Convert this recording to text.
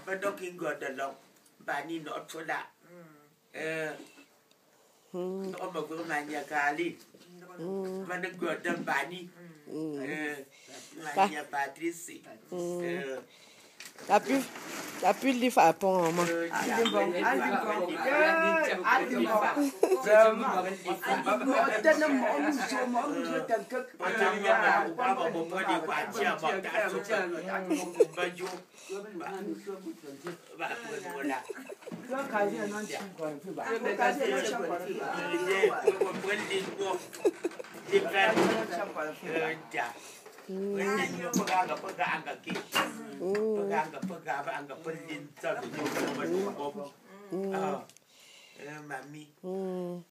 talking God along. Bani not for that. Oh, my good man, ya Kali. When the God done Bani. Mania Patrici. T'as pu le faire pour maman. Mami.